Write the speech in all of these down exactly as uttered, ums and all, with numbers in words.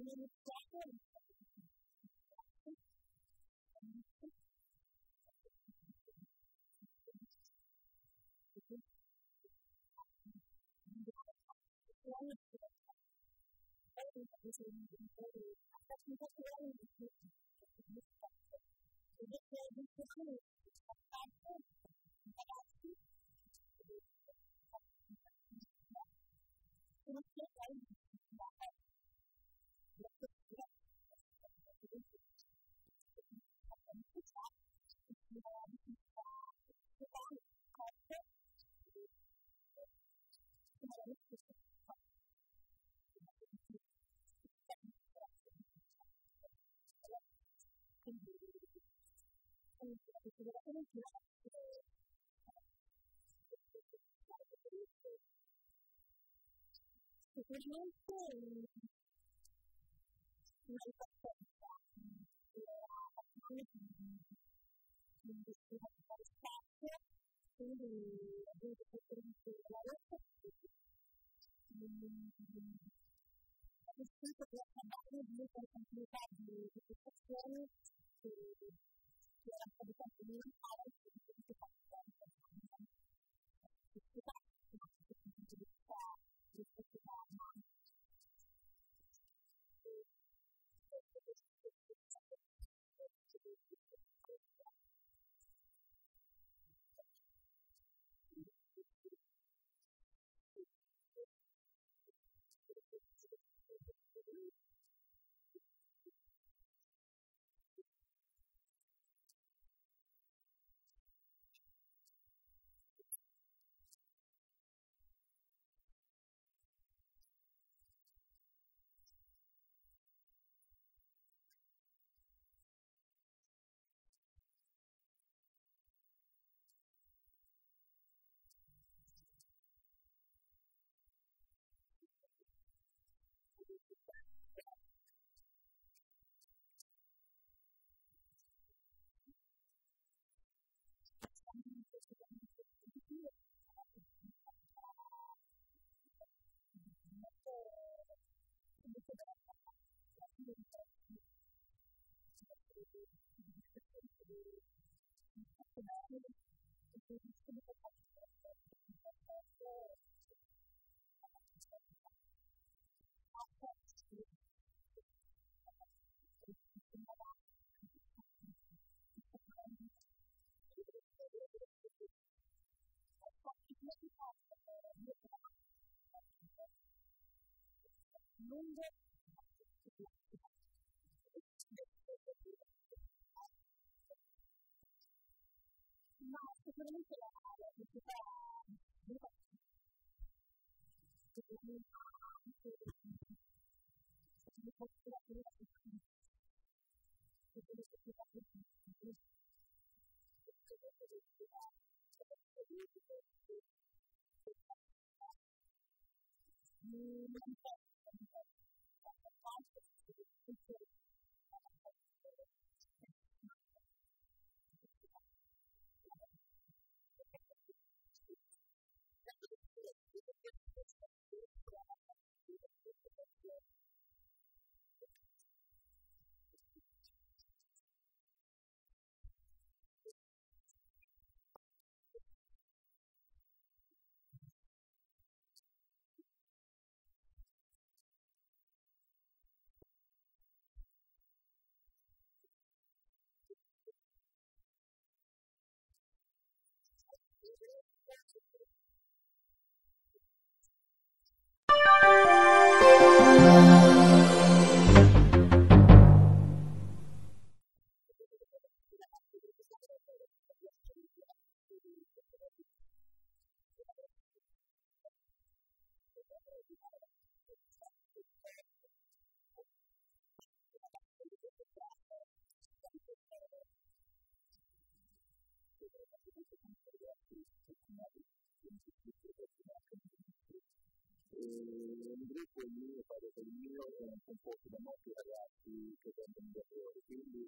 un gruppo il mio, fare il mio, è un composto da molti ragazzi che vengono da fuori, quindi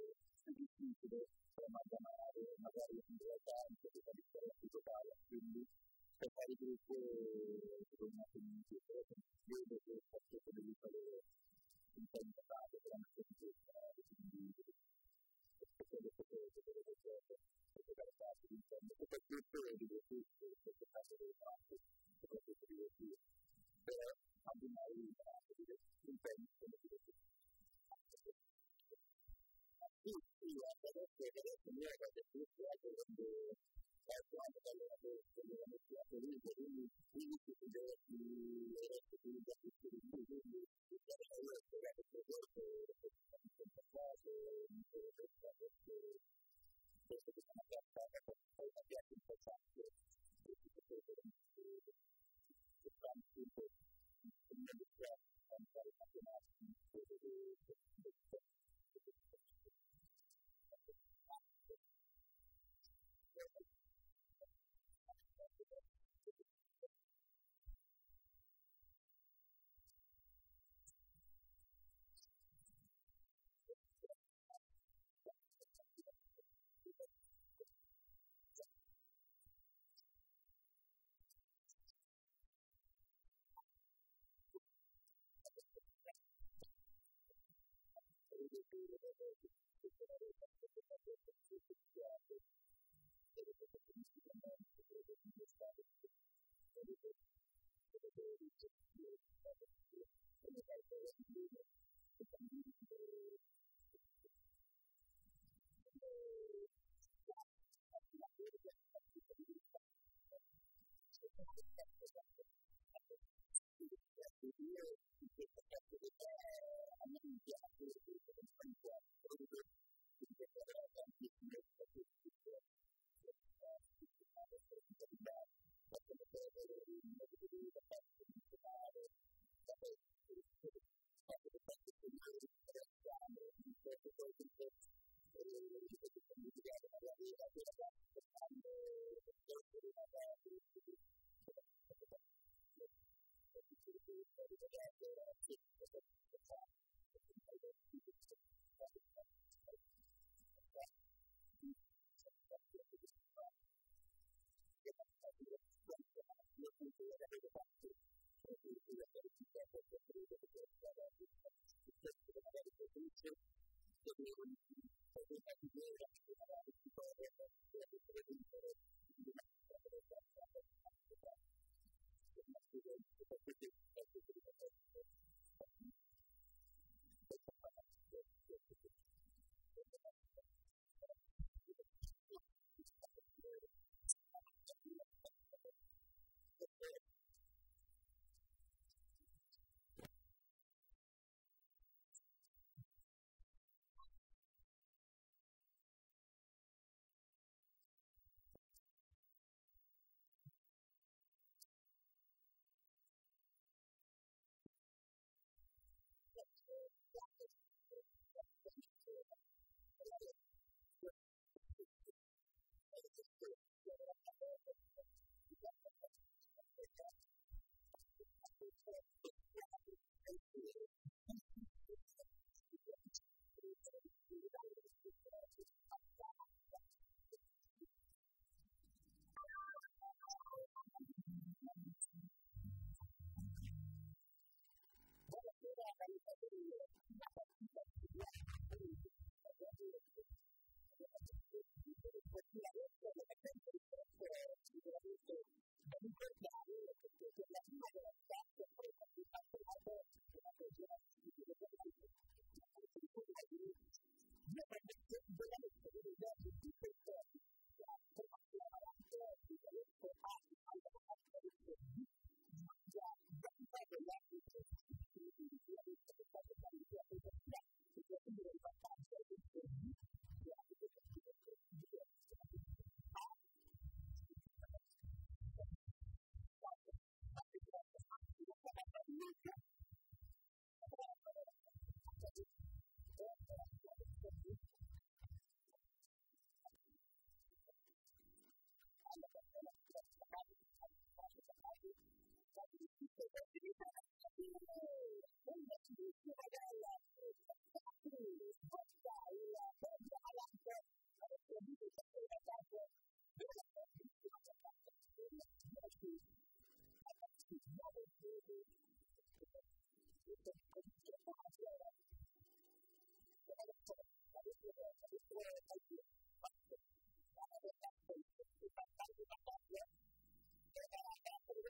è difficile amalgamare magari in realtà in questa differenza totale, quindi per fare il gruppo bisogna comunque vedo che il fatto che devi fare implementate veramente di questa soprattutto di questo caso delle parti, soprattutto di questi, però abbinare un tempo come dire. Sì, sì, adesso adesso mi è che questo è quando ecco anche dalle delle messi a Torino, quindi quindi si deve più adesso più da tutti i quindi io spero che questo questa cosa questo che sono trattata per poi abbiamo importante questo che stanno tutto in medicina a fare matematica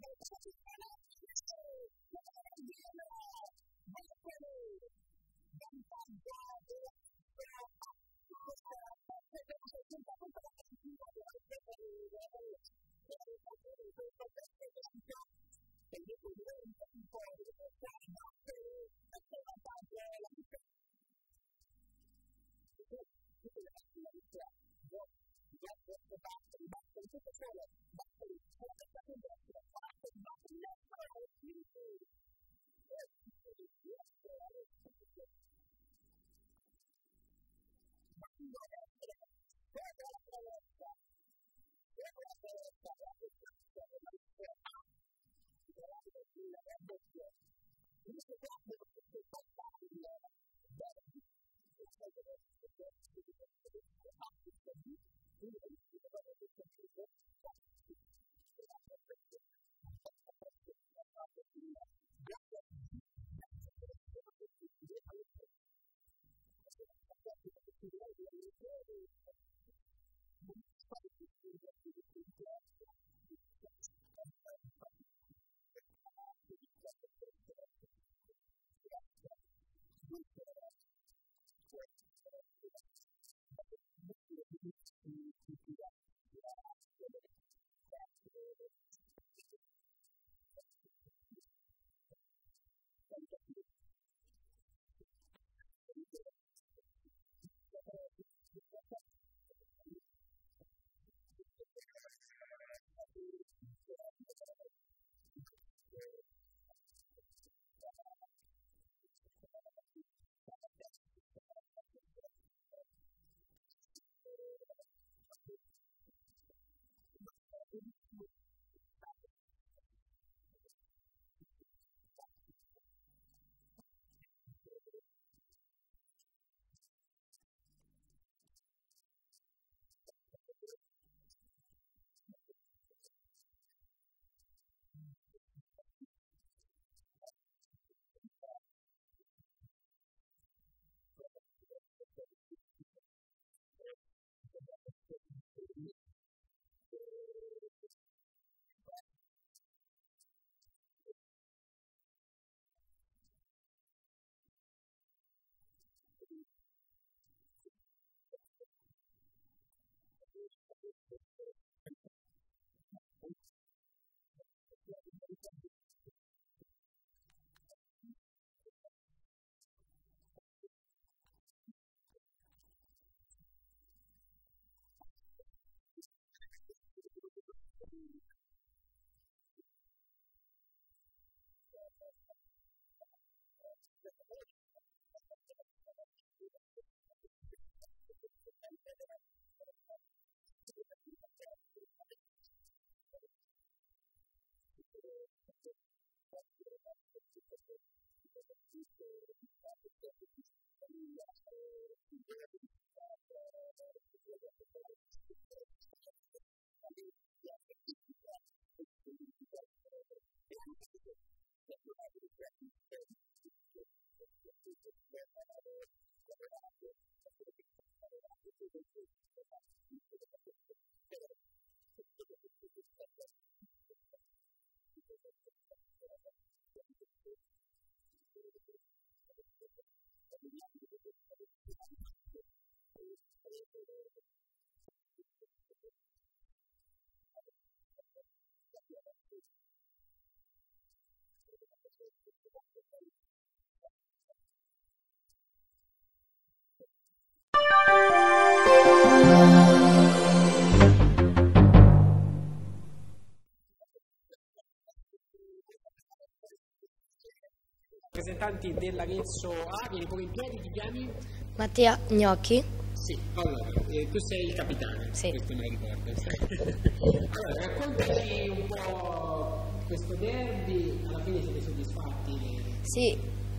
Rappresentanti dell'Arezzo A, vieni pure in piedi, ti chiami? Mattia Gnocchi. Sì, allora, eh, tu sei il capitano, sì. Questo me lo ricordo. Allora, raccontaci un po' questo derby, alla fine siete soddisfatti? Sì,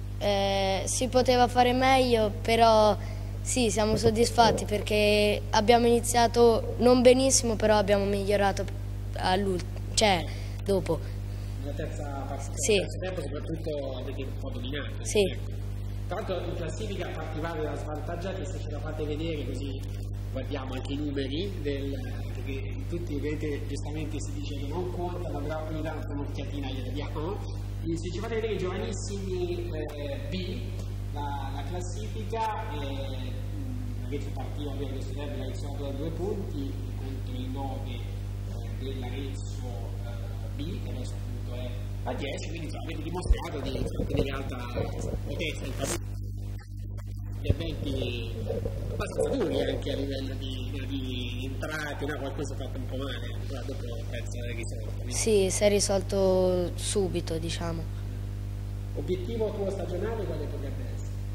eh, si poteva fare meglio, però sì, siamo soddisfatti perché abbiamo iniziato non benissimo, però abbiamo migliorato all'ultimo, cioè dopo. Nella terza partita, sì. Nel terzo tempo soprattutto avete un po' dominato. Sì. Ecco. Tra l'altro in classifica partivate da svantaggiati, se ce la fate vedere così guardiamo anche i numeri, del, perché tutti vedete giustamente si dice che non contano, però ogni tanto un'occhiatina gliela diamo. Se ci fate vedere i giovanissimi eh, B, la, la classifica, eh, l'Arezzo partiva per questo derby, l'Arezzo ha dato due punti contro il nove eh, dell'Arezzo eh, B, che adesso appunto è a dieci, quindi insomma, avete dimostrato di tenere alta potenza gli eventi abbastanza duri anche a livello di, di entrate, no? Qualcosa fatto un po' male, però dopo penso è risolto. Sì, si è risolto subito, diciamo. Obiettivo tuo stagionale quale potrebbe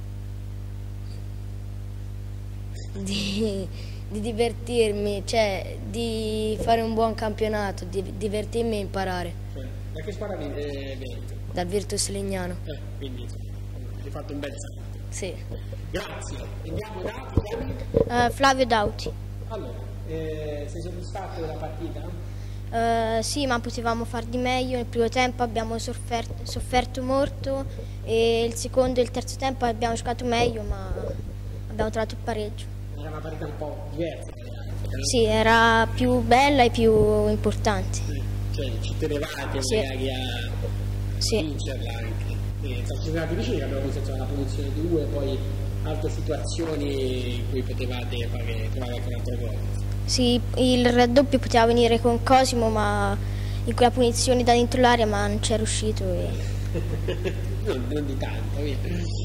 essere? Di, di divertirmi, cioè di fare un buon campionato, di divertirmi e imparare. Cioè, da che squadra vieni? Eh, Dal Virtus Legnano. Eh, quindi insomma, hai fatto un bel salto. Sì. Grazie. Andiamo da ti chiami? Uh, Flavio Dauti. Allora, eh, sei soddisfatto della partita? Uh, sì, ma potevamo far di meglio. Nel primo tempo abbiamo sofferto, sofferto molto e il secondo e il terzo tempo abbiamo giocato meglio, ma abbiamo trovato il pareggio. Era una partita un po' diversa. Eh? Sì, era più bella e più importante. Eh, cioè ci tenevate Sì. magari a Sì. vincerla anche. E, ci siamo andati vicini, abbiamo visto la punizione di due, poi altre situazioni in cui potevate fare, trovare anche un altro gol. Sì, il raddoppio poteva venire con Cosimo, ma in quella punizione da dentro l'area, ma non c'è riuscito. E... non, non di tanto, via.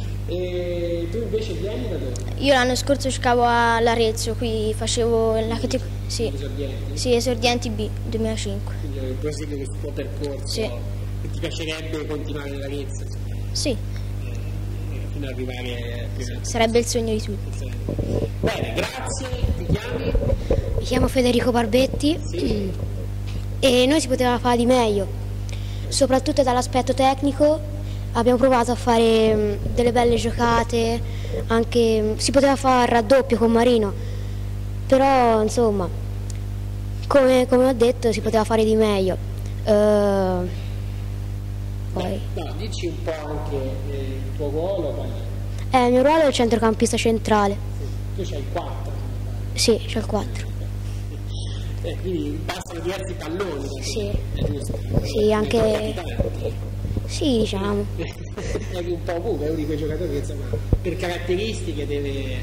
E tu invece vieni da dove? Io l'anno scorso giocavo all'Arezzo, qui facevo la categoria. Sì. Esordienti? Sì, esordienti B, duemilacinque. Quindi prosegui questo tuo percorso. Sì. E ti piacerebbe continuare nell'Arezzo? Sì, Eh, fino ad arrivare a sarebbe il sogno di tutti. Bene, grazie, ti chiami? Mi chiamo Federico Barbetti Sì. e noi si poteva fare di meglio, soprattutto dall'aspetto tecnico. Abbiamo provato a fare mh, delle belle giocate, anche mh, si poteva fare il raddoppio con Marino, però insomma, come, come ho detto, si poteva fare di meglio. Eh, poi, No, dici un po' anche eh, il tuo ruolo, qual è? eh, il mio ruolo è il centrocampista centrale. Tu c'hai il quattro. Sì, c'è il quattro. Eh, quindi passano diversi palloni. Sì. È giusto? Sì, anche- Ne tocchi tanti. Sì, diciamo. È un po' ovunque, è uno di quei giocatori che insomma per caratteristiche deve.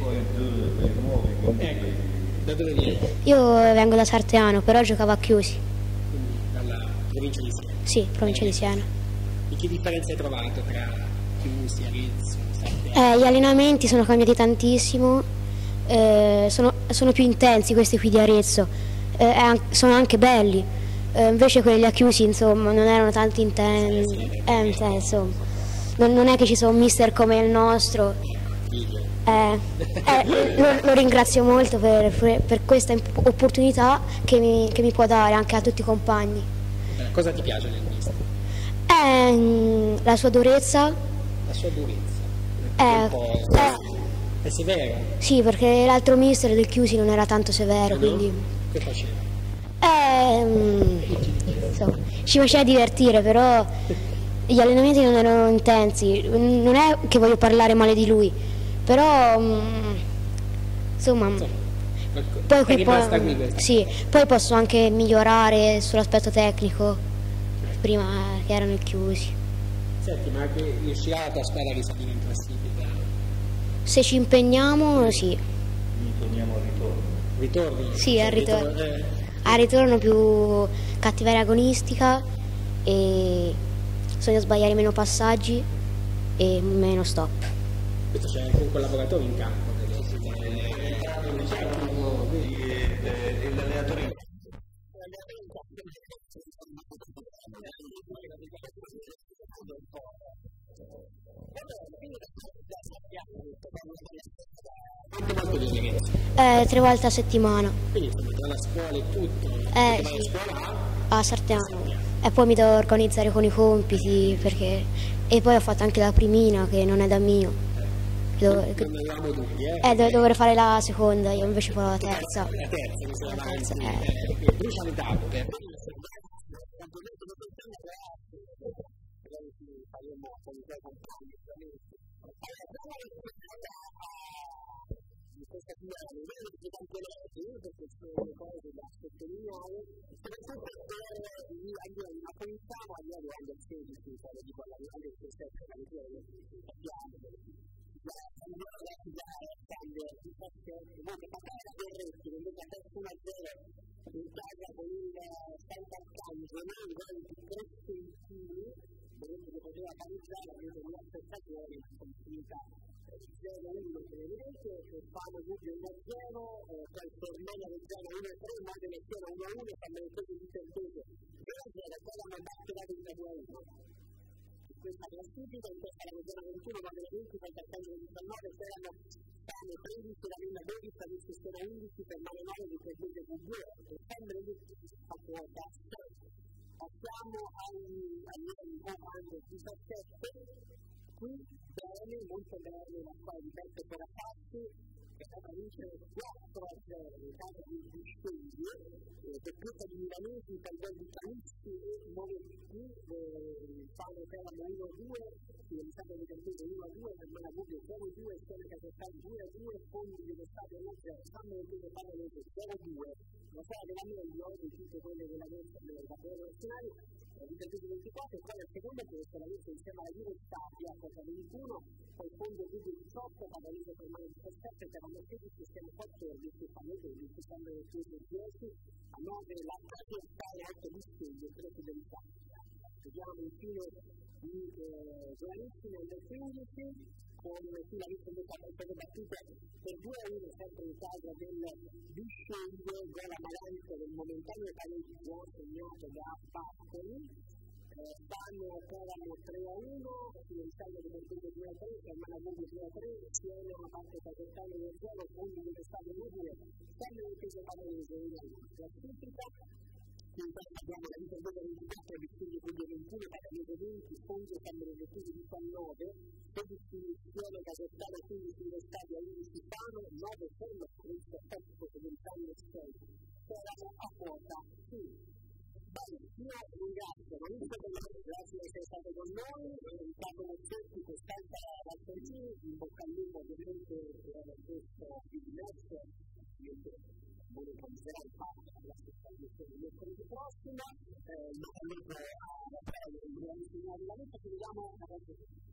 Ecco, da dove vieni? Io vengo da Sarteano, però giocavo a Chiusi. Quindi dalla provincia di Siena. Sì, provincia di Siena. E che differenza hai trovato tra Chiusi, Arezzo, Sarteano? Eh, gli allenamenti sono cambiati tantissimo, eh, sono, sono più intensi questi qui di Arezzo, eh, è an- sono anche belli, eh, invece quelli a Chiusi insomma non erano tanto intensi, eh, intensi, insomma. Non, non è che ci sia un mister come il nostro, Figlio. eh, eh, lo, lo ringrazio molto per, per- per questa imp- opportunità che mi, che mi può dare anche a tutti i compagni. Eh, cosa ti piace del mister? Eh, mm, la sua durezza, La sua durezza. Eh, È un po'. eh, È severo. sì, perché l'altro mister del Chiusi non era tanto severo, no? quindi... Che faceva? Eh, mm, insomma, ci faceva divertire, però gli allenamenti non erano intensi. Non è che voglio parlare male di lui, però mm, insomma, poi, È qui rimasta poi, qui questa. sì, poi posso anche migliorare sull'aspetto tecnico, prima che erano chiusi. Senti, ma che riuscirà la tua squadra a risalire in classifica? Se ci impegniamo, sì, Ritorni? Sì, al ritorno. Ritor- eh, al ritorno più cattiveria agonistica e bisogna sbagliare meno passaggi e meno stop. questo c'è anche un collaboratore in campo. Perché, eh, c'è anche uno, quindi, E l'allenatore quante volte viene Arezzo? Eh, tre volte a settimana, Quindi insomma tra la scuola e tutto, Eh, perché vai a sì. scuola a a Sarteano. E poi mi devo organizzare con i compiti perché... E poi ho fatto anche la primina che non è da mio. Che dov- che- non avevamo dubbi, eh? Eh, dove dovrei fare la seconda, io invece farò la terza. La terza, mi sono La terza, avanti, eh. eh, quindi bruciano i tavole. questa finale, non di campionati, perché sono le cose da sottolineare, soprattutto per gli allieni, ma pensiamo agli allieni del sedici, quando dico all'allieni del diciassette, la missione del sappiamo, la signora già cambia il diciassette, voi che parlare da Berretti, che invece adesso uno a zero in casa con il Sant'Arcangelo, noi i più tre centini, Berretti che poteva pareggiare, avete una aspettazione, la continuità. zero uno per evidente, Fano Gubbio uno a zero, poi Tornella Reggiano uno a tre, Mode Lezione uno a uno, fanno le cose di Sant'Ese zero a zero, poi hanno battuto la vita due a uno. Questa classifica, in questa la Regione ventuno, Mode venti, Sant'Arcangelo diciannove, Serano Fano tredici, la Villa dodici, Avessi Sera undici, per Mare nove, di Crescente Gubbio, e sempre di a quota sei. Passiamo agli allieni comando diciassette, qui bene, molto bene la squadra di Pezzo per Appassi, che è stata vincere quattro a zero in casa di Biscegli, per tutta di Milanesi, per gol di Canissi e Moretti, fanno Teramo uno a due, il Stato di Cantino uno a due, per Mena Gubbio zero a due, Sena Casettari due a due, Fondi dello Stato uno a zero, San Martino Paganese zero a due, la squadra della meglio di tutte quelle della destra nel campionato nazionale, di ventiquattro, e poi al secondo posto la Lecce insieme alla Juventus a Costa ventuno, poi Fondo Gubbio diciotto, Paganese per Mena diciassette, Teramo sedici, Sena quattordici, Fano dodici, San Martino dieci, a nove la Capietta e otto di Scegli, tredici dell'Italia. Vediamo infine i giovanissimi under quindici, con la lista di state battute per due a uno sempre in casa del Bisceglie, gol a Malanza del momentaneo pareggio segnato da Pascoli. Vanno Teramo tre a uno, il Stadio di Cantino due a tre, Fermana Gubbio due a tre, Siena una parte Casettano uno a zero, Fondi dello Stadio uno a due, sempre in peso Paganese in classifica. Abbiamo la vita della ventiquattro, Bisceglie Gubbio ventuno, Paganese venti, Fondi e San Benedetto diciannove, sedici Siena Casettano, quindici dello Stadio undici Fano, nove Fermo, Cristo Pezzo Comunitario sei, Teramo a quota sei. Bene, io ringrazio Maurizio Belloni, grazie di essere stato con noi, Riccardo Mozzetti, Costanza Valtorini, in bocca al lupo ovviamente per questo business, io voglio comincerà il fatto della stessa edizione di mercoledì prossima, ma comunque a Raphael, il grandissimo di la vita, ci vediamo a